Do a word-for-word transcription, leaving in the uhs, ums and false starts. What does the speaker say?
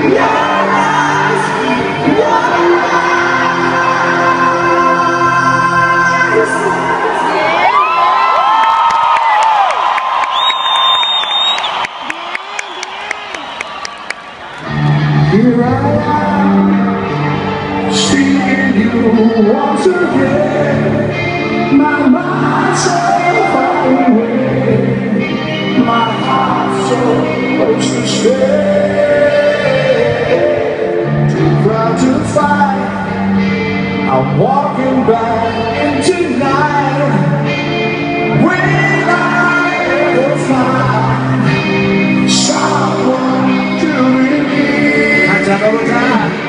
Here I am, seeing you once again. My mind's so far away, my heart so close to stay. Too proud to fight, I'm walking back into night. Will I ever find someone to believe? Hands up all the time.